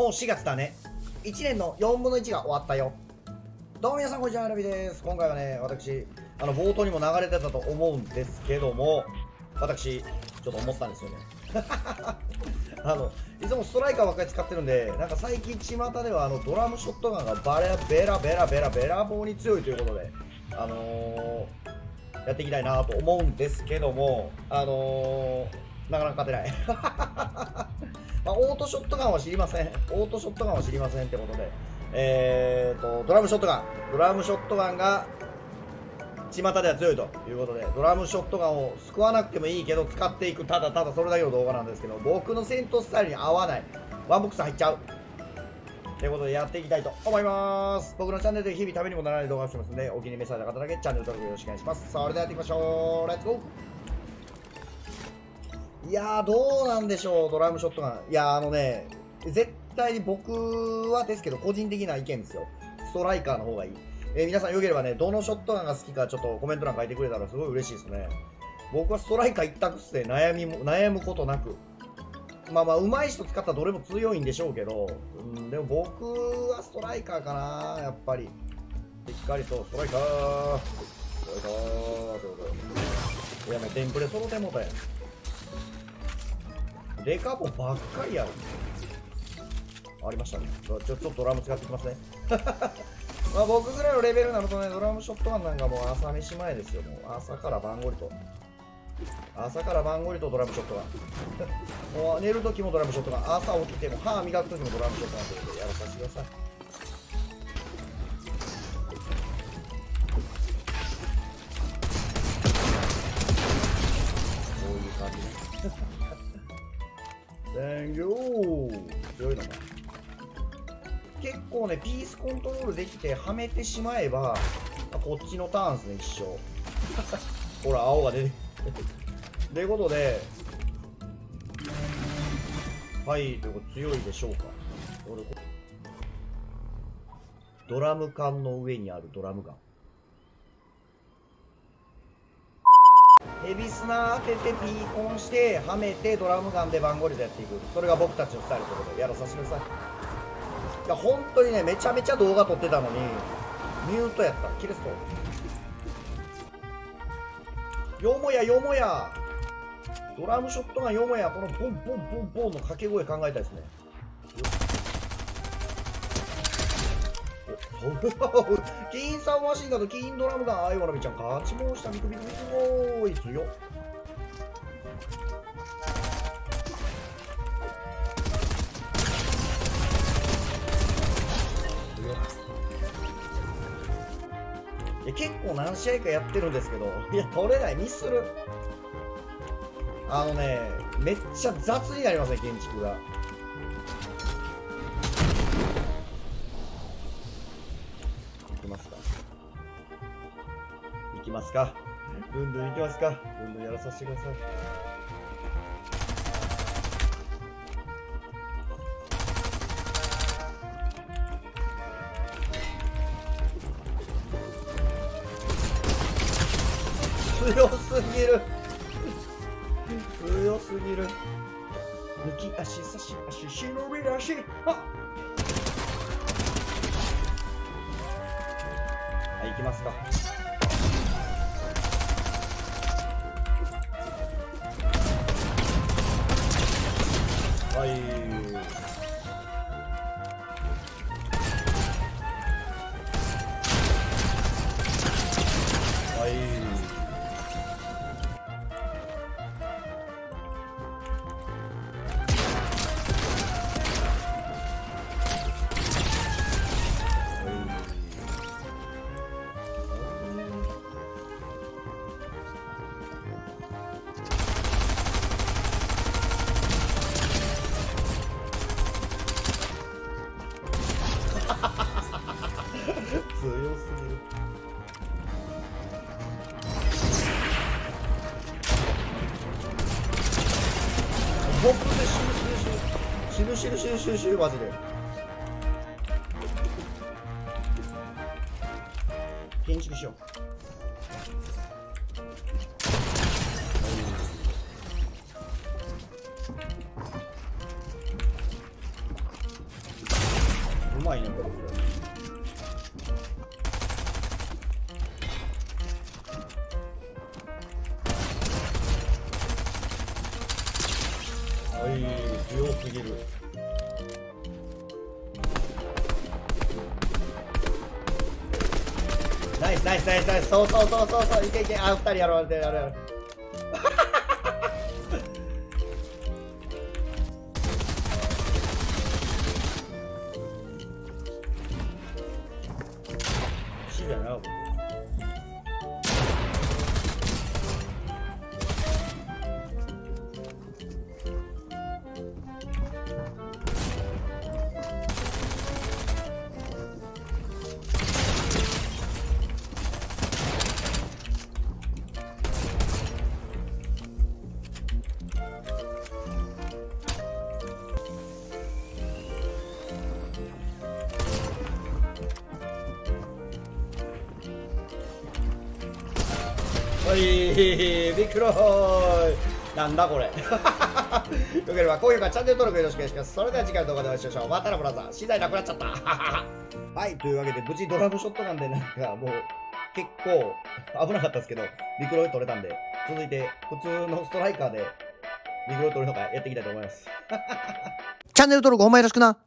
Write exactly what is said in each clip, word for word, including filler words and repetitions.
うしがつだね。いちねんのよんぶんのいちが終わったよ。どうも皆さんこんにちは、ラビです。今回はね、私、あの冒頭にも流れてたと思うんですけども、私、ちょっと思ったんですよね。あのいつもストライカーばっかり使ってるんで、なんか最近巷ではあのドラムショットガンがバレベラベラベラベラ棒に強いということで、あのー、やっていきたいなと思うんですけども、あのー、なかなか勝てない。まあ、オートショットガンは知りません。オートショットガンは知りませんってことで、えーと、ドラムショットガン、ドラムショットガンが巷では強いということで、ドラムショットガンを救わなくてもいいけど使っていく、ただただそれだけの動画なんですけど、僕の戦闘スタイルに合わないワンボックス入っちゃうということでやっていきたいと思います。僕のチャンネルで日々ためにもならない動画をしてますので、お気に召された方だけチャンネル登録よろしくお願いします。それではやっていきましょう。レッツゴー。いやー、どうなんでしょう、ドラムショットガン。いやー、あのね、絶対に僕はですけど、個人的な意見ですよ。ストライカーの方がいい。えー、皆さんよければね、どのショットガンが好きかちょっとコメント欄書いてくれたらすごい嬉しいですね。僕はストライカー一択っすね。悩みも悩むことなく。まあまあ、上手い人使ったらどれも強いんでしょうけど、うん、でも僕はストライカーかな、やっぱり。しっかりとストライカー、ストライカーってことで。いや、もうテンプレ揃ってもうたやん。デカボばっかりやる。ありましたね。ちょ、ちょっとドラム使ってきますね。まあ僕ぐらいのレベルになるとね、ドラムショットガンなんかもう朝飯前ですよ。もう朝から晩ごりと。朝から晩ごりとドラムショットガン。もう寝るときもドラムショットガン。朝起きても歯磨くときもドラムショットガンということでやらさせてください。こういう感じね。Thank you。強いのか。結構ね、ピースコントロールできてはめてしまえば、こっちのターンですね、一生。ほら、青が出てということで、はい、ということ強いでしょうか。ドラム缶の上にあるドラムガン。ヘビ砂当ててピーコンしてはめてドラムガンでバンゴリでやっていく、それが僕たちのスタイルということでやらさせてください。いや本当にね、めちゃめちゃ動画撮ってたのにミュートやった。キレストよもやよもやドラムショットガンよもやこのボンボンボンボンの掛け声考えたいですね。キーンサーマシンガンとキーンドラムガン、あいわらびちゃん勝ちもした。ビクビクビクおーい強っ。いや結構何試合かやってるんですけど、いや取れない、ミスる。あのね、めっちゃ雑になりますね、建築が。いきますかいきますかルンルンいきますか。ルンルンやらさせてください。強すぎる強すぎる。抜き足差し足忍び足。はっはい、行きますか。はいはい強すぎる。僕で死ぬ死ぬ死ぬ死ぬ死ぬ死ぬ死ぬマジで。建築しよう。 まいねこれ。はい、強すぎる。ナイスナイスナイスナイス。そうそうそうそうそう、いけいけ。あ、二人やろう、やるやるやる。死じゃない僕。はい、ビックローイ。なんだこれ。よければ高評価、チャンネル登録よろしくお願いします。それでは次回の動画でお会いしましょう。またなブラザー。資材なくなっちゃった。はい、というわけで無事ドラムショットガンでなんかもう結構危なかったですけど、ビックロイ取れたんで、続いて普通のストライカーでビックロイ取るのかやっていきたいと思います。チャンネル登録ほんまよろしくな。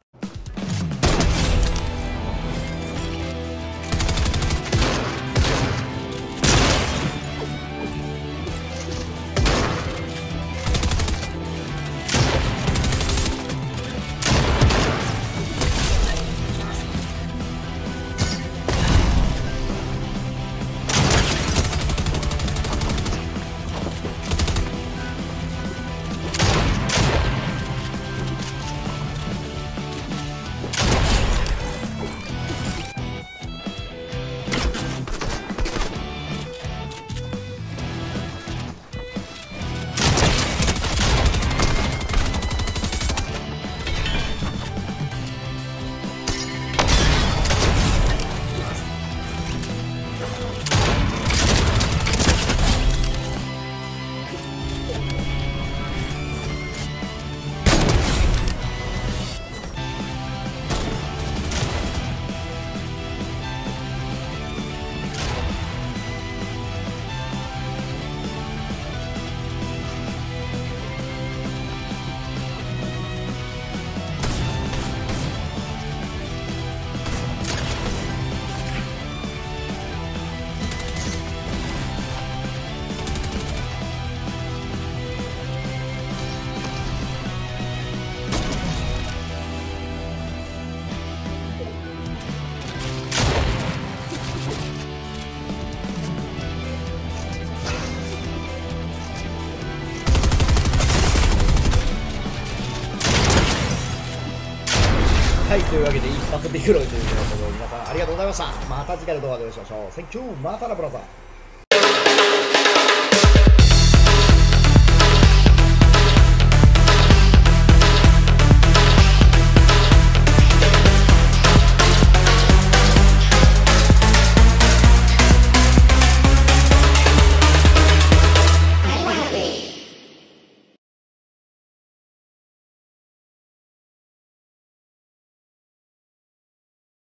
はい、というわけで一発ビクロイということで皆さんありがとうございました。また次回の動画でお会いしましょう。センキュー、またなブラザー。